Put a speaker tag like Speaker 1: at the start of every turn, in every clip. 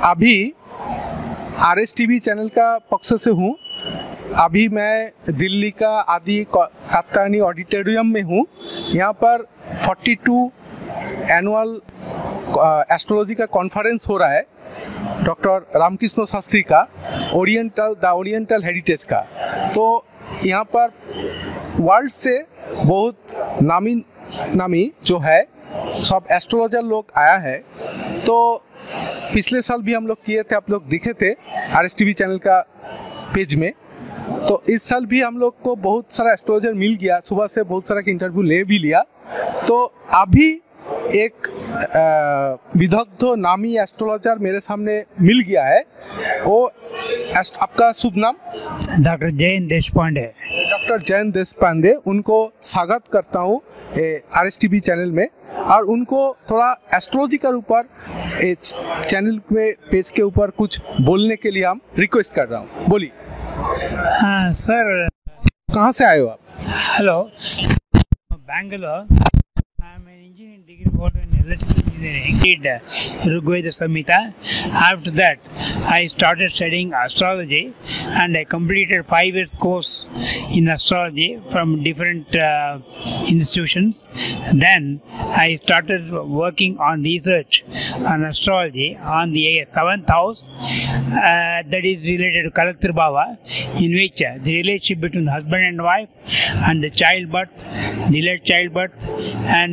Speaker 1: अभी RS TV channel का पक्ष से हूँ। अभी मैं दिल्ली का आदि कात्यायनी ऑडिटोरियम में हूँ। यहाँ पर 42 एनुअल एस्ट्रोलॉजी का कॉन्फ्रेंस हो रहा है डॉक्टर रामकृष्ण शास्त्री का, ओरिएंटल हेरिटेज का। तो यहाँ पर वर्ल्ड से बहुत नामी जो है सब एस्ट्रोलॉजर लोग आया है। तो पिछले साल भी हम लोग किए थे, आप लोग दिखे थे RS TV चैनल का पेज में। तो इस साल भी हम लोग को बहुत सारा एस्ट्रोलॉजर मिल गया, सुबह से बहुत सारा का इंटरव्यू ले भी लिया। तो अभी एक विदग्ध नामी एस्ट्रोलॉजर मेरे सामने मिल गया है। वो आपका शुभ नाम?
Speaker 2: डॉक्टर जयंत देशपांडे।
Speaker 1: डॉक्टर जयंत देशपांडे, उनको स्वागत करता हूँ RS TV चैनल में। और उनको थोड़ा एस्ट्रोलॉजी के ऊपर चैनल में पेज के ऊपर कुछ बोलने के लिए हम रिक्वेस्ट कर रहा हूँ। बोलिए।
Speaker 2: हाँ सर।
Speaker 1: कहाँ से आए हो आप?
Speaker 2: Hello, Bangalore. I'm an engineering degree holder in electrical engineering. Did Rigveda Samhita. After that, I started studying astrology, and I completed 5 years course in astrology from different institutions. Then I started working on research on astrology on the 7th house, that is related to Kalaktri Bhava, in which the relationship between husband and wife and the childbirth, delayed childbirth, and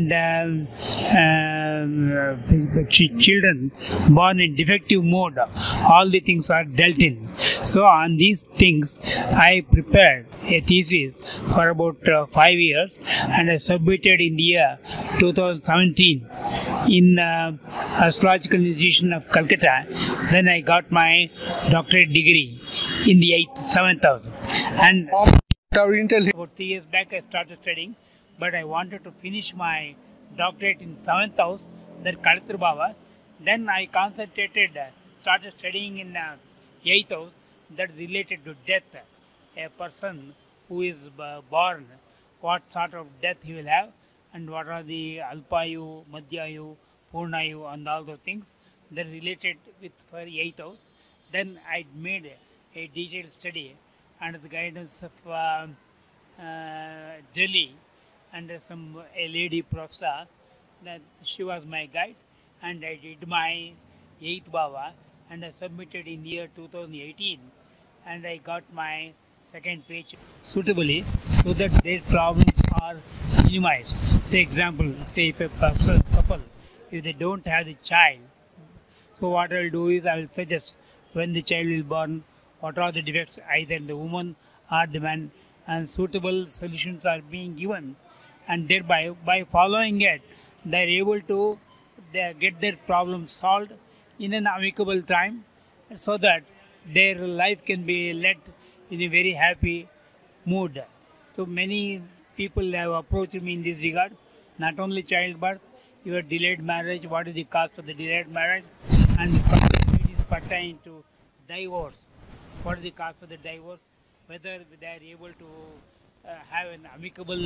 Speaker 2: children born in defective mode, all the things are dealt in. So on these things I prepared a thesis for about 5 years, and I submitted in the year 2017 in Astrological Institution of Calcutta. Then I got my doctorate degree in the 7th house. And about 3 years back I started studying, but I wanted to finish my doctorate in 7th house, that Kalaktri Bhava. Then I started studying in 8th house, that related to death. A person who is born, what sort of death he will have, and what are the Alpayu, Madhyayu, Purnayu, and all those things that related with for 8th house. Then I made a detailed study under the guidance of Delhi, and a lady professor, that she was my guide, and I did my 8th Bhava, and I submitted in year 2018, and I got my second page suitably, so that their problems are minimized. Say example, say if a couple, if they don't have the child, so what I will do is I will suggest when the child will born, what are the defects either in the woman or the man, and suitable solutions are being given, and thereby by following it they are able to get their problems solved in an amicable time, so that their life can be led in a very happy mood. So many people have approached me in this regard, not only childbirth, your delayed marriage, what is the cause of the delayed marriage, and it is pertaining to divorce, what is the cause of the divorce, whether they are able to have an amicable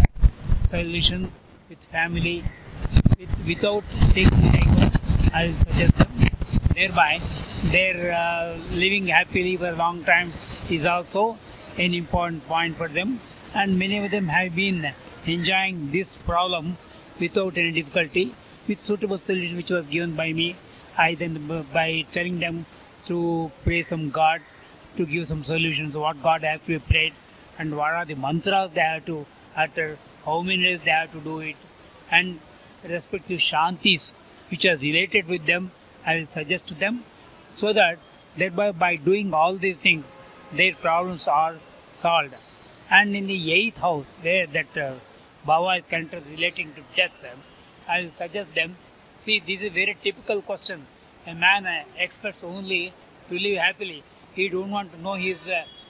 Speaker 2: solution with family without taking divorce. I will suggest them. Thereby, their living happily for a long time is also an important point for them, and many of them have been enjoying this problem without any difficulty, with suitable solution which was given by me, either by telling them to pray some God, to give some solutions, what God has to be prayed, and what are the mantras they have to utter, how many days they have to do it, and respective shantis which are related with them, I will suggest to them, so that thereby by doing all these things, their problems are solved. And in the 8th house, where that Bhava is connected relating to death, I will suggest them, see, this is a very typical question. A man expects only to live happily. He don't want to know his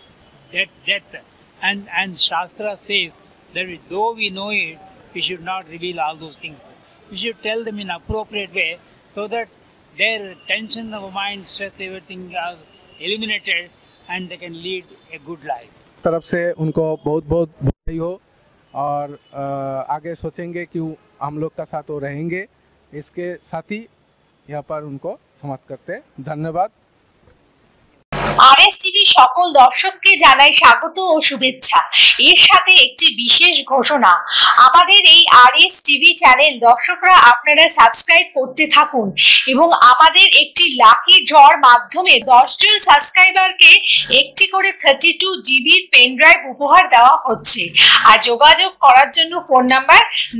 Speaker 2: death. And Shastra says that though we know it, we should not reveal all those things. We should tell them in appropriate way, so that their tension of mind, stress, everything are eliminated, and they can lead a good life.
Speaker 1: तरफ से उनको बहुत बहुत बधाई हो, और आगे सोचेंगे कि हम लोग का साथ वो रहेंगे। इसके साथ ही यहाँ पर उनको समाप्त करते हैं। धन्यवाद।
Speaker 3: আরএস টিভি সকল দর্শককে জানাই স্বাগত ও শুভেচ্ছা। এর সাথে একটি বিশেষ ঘোষণা, আমাদের এই আরএস টিভি চ্যানেল দর্শকরা আপনারা সাবস্ক্রাইব করতে থাকুন এবং আমাদের একটি লাকি ড্রর মাধ্যমে 10 জন সাবস্ক্রাইবারকে একটি করে 32 জিবির পেন ড্রাইভ উপহার দেওয়া হচ্ছে। আর যোগাযোগ করার জন্য ফোন নাম্বার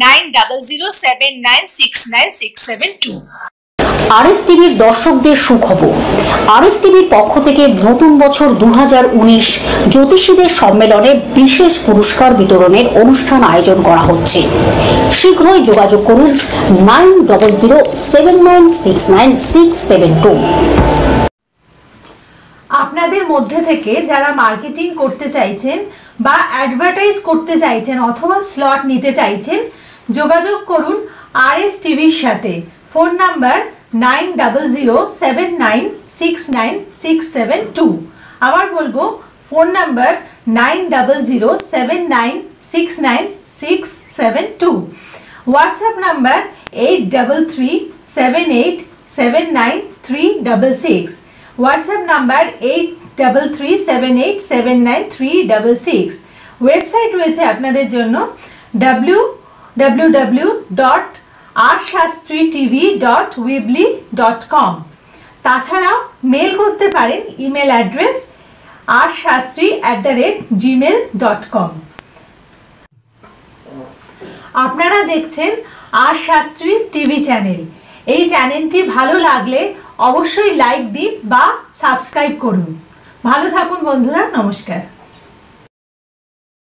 Speaker 3: 9007969672।
Speaker 4: আরএস টিভির দর্শকদের সুখবর, আরএস টিভির পক্ষ থেকে নতুন বছর 2019 জ্যোতিষীদের সম্মেলনে বিশেষ পুরস্কার বিতরণের অনুষ্ঠান আয়োজন করা হচ্ছে। শীঘ্রই যোগাযোগ করুন 9007969672।
Speaker 5: আপনাদের মধ্যে থেকে যারা মার্কেটিং করতে চাইছেন বা অ্যাডভার্টাইজ করতে চাইছেন অথবা স্লট নিতে চাইছেন, যোগাযোগ করুন আরএস টিভির সাথে। Phone number 9007969672। আবার বলবো, phone number 9007969672। WhatsApp number 8337879366। WhatsApp number 8337879366। Website রয়েছে আপনাদের জন্য www.rshastritv.weebly.com। তাছাড়াও মেল করতে পারেন ইমেল অ্যাড্রেস rshastri@gmail.com। আপনারা দেখছেন আর শাস্ত্রী টিভি চ্যানেল। এই চ্যানেলটি ভালো লাগলে অবশ্যই লাইক দিন বা সাবস্ক্রাইব করুন। ভালো থাকুন বন্ধুরা, নমস্কার।